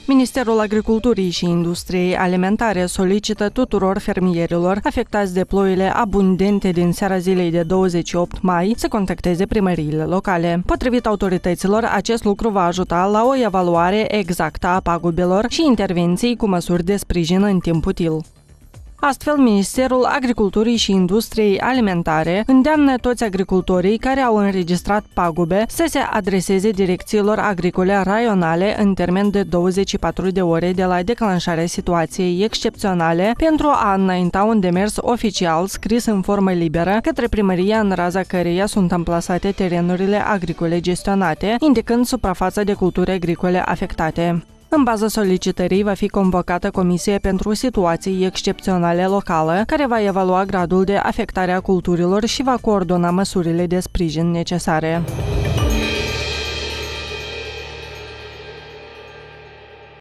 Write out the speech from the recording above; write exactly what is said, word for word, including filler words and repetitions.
Ministerul Agriculturii și Industriei Alimentare solicită tuturor fermierilor afectați de ploile abundente din seara zilei de douăzeci și opt mai să contacteze primăriile locale. Potrivit autorităților, acest lucru va ajuta la o evaluare exactă a pagubelor și intervenții cu măsuri de sprijin în timp util. Astfel, Ministerul Agriculturii și Industriei Alimentare îndeamnă toți agricultorii care au înregistrat pagube să se adreseze direcțiilor agricole raionale în termen de douăzeci și patru de ore de la declanșarea situației excepționale pentru a înainta un demers oficial scris în formă liberă către primăria în raza căreia sunt amplasate terenurile agricole gestionate, indicând suprafața de culturi agricole afectate. În baza solicitării va fi convocată comisie pentru situații excepționale locală, care va evalua gradul de afectare a culturilor și va coordona măsurile de sprijin necesare.